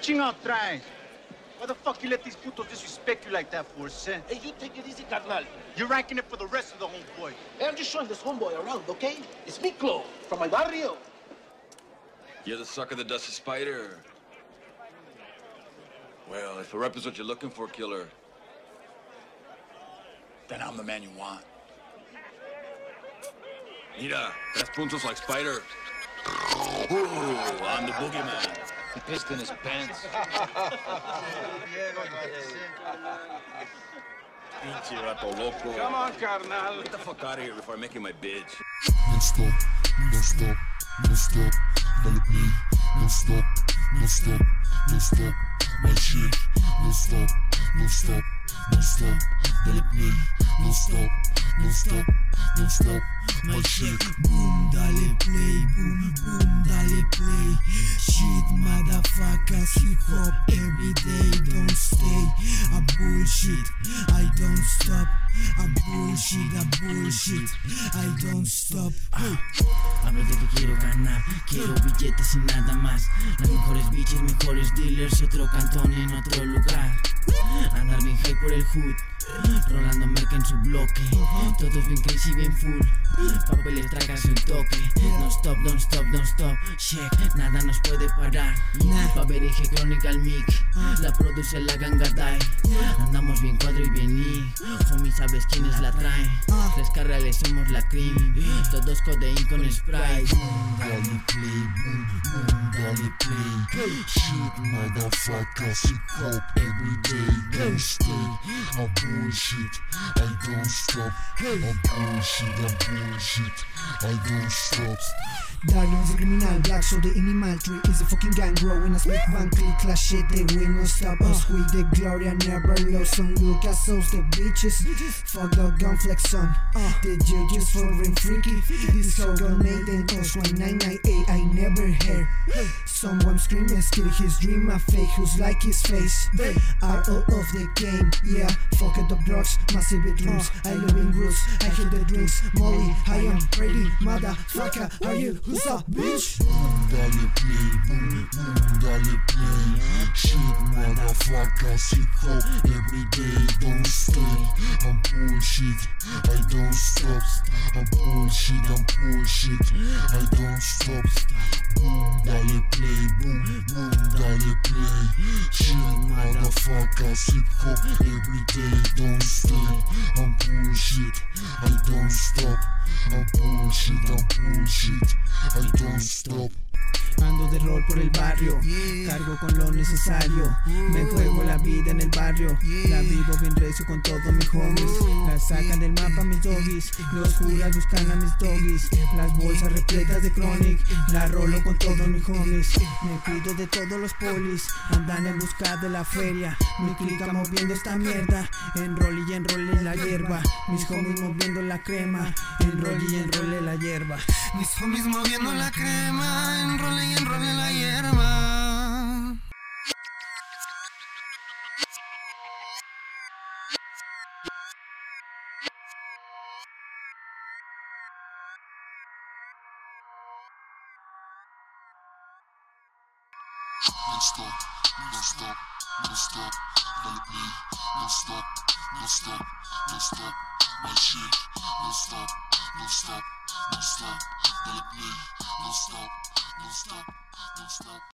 Chinga atrás. Why the fuck you let these putos disrespect you like that for, son? Hey, you take it easy, carnal. You're ranking it for the rest of the homeboy. Hey, I'm just showing this homeboy around, okay? It's Miklo, from my barrio. You're the sucker that does the spider. Well, if a rep is what you're looking for, killer, then I'm the man you want. Mira, tres puntos like Spider. Ooh, I'm the boogeyman. He pissed in his pants. Pinche rato loco. Come on, carnal. Get the fuck out of here before I make you my bitch. No stop, no stop, no stop, dale play. No stop, no stop, no stop, my shit. No stop, no stop, no stop, dale play. No stop, no stop, no stop, my shit. Boom, dale play, boom, boom, dale play. Shit, motherfuckers, hip hop every day. Don't stay, a bullshit, I don't stop. A bullshit, I don't stop. Hablo de que quiero ganar, quiero billetes y nada más. Las mejores bitches, mejores dealers y otro cantón en otro lugar. Andar bien high por el hood, rolando merca en su bloque. Todos bien crazy, bien full. Papeles, tragas el toque. Don't stop, don't stop, don't stop. Check, nada nos puede parar. Paverige Chronicle Mic, la produce la ganga die. Andamos bien cuadro y bien y homie, sabes quiénes la traen. Tres carrales somos la cream, todos codeín con Sprite. Dale play, boom, boom, dale play. Shit, motherfuckers, hip hop every day. Don't stay, a bullshit, I don't stop. A bullshit, I don't stop. Darling is a criminal, black so the animal tree is a fucking gang growing as big bang click clash shit, they will not stop us with the glory and never lost on Lucas Souls, the bitches fuck the gun flex on the judges foreign freaky, this whole gun made in us 1998 I never heard someone scream and steal his dream, a fake who's like his face, they are all of the game, yeah, fuck it up drugs, massive bedrooms, I live in roots, I hit the drinks, Molly, I am ready, motherfucker, are you? What's up, bitch? Boom, dale play, boom, boom, dale play. Shit, motherfuckers, hip hop every day. Don't stay, I'm bullshit, I don't stop. I'm bullshit, I don't stop. Boom, dale play, boom, boom, dale play. Shit, motherfuckers, hip hop every day. Don't stay, I'm bullshit, I don't stop. I'm bullshit, I don't stop. Ando de rol por el barrio, cargo con lo necesario. Me juego la vida en el barrio, la vivo bien recio con todos mis homies. La sacan del mapa mis doggies, los curas buscan a mis doggies. Las bolsas repletas de chronic, la rolo con todos mis homies. Me cuido de todos los polis, andan en busca de la feria. Mi clica moviendo esta mierda, enroll y enrole la hierba. Mis homies moviendo la crema, enroll y enrole la hierba. Mis homies moviendo la crema, enrole y enrole la hierba. No stop, no stop, no stop, dale play. No stop, no stop, no stop, my shit. No stop, no stop, no stop, dale play. No stop, no stop, no stop.